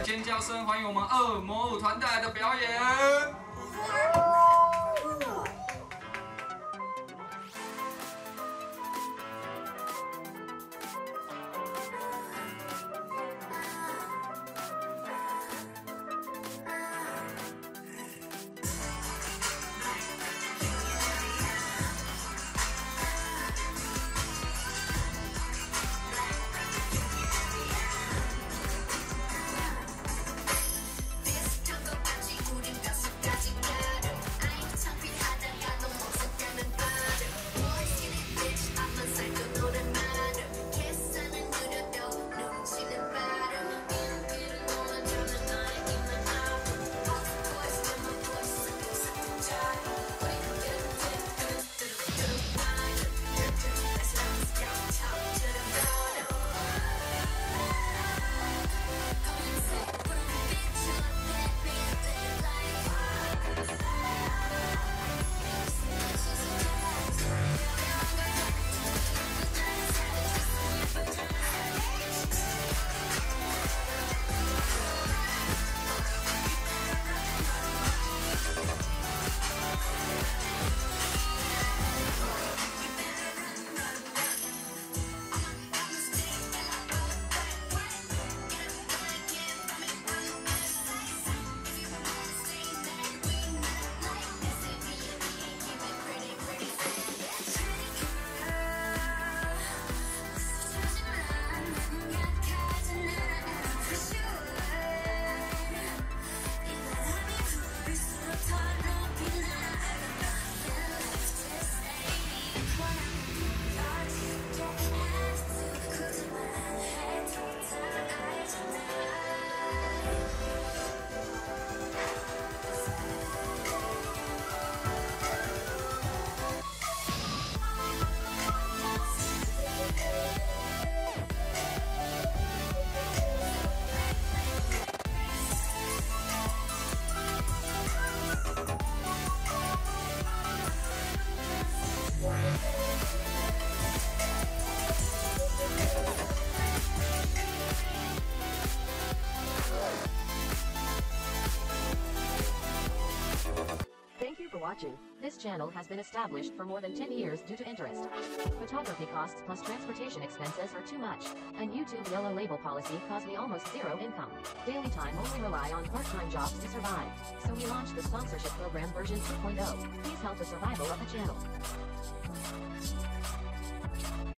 尖叫声，欢迎我们恶魔舞团带来的表演。 Thank you for watching. This channel has been established for more than 10 years due to interest. Photography costs plus transportation expenses are too much, and YouTube yellow label policy caused me almost zero income. Daily time only rely on part-time jobs to survive. So we launched the sponsorship program version 2.0. Please help the survival of the channel.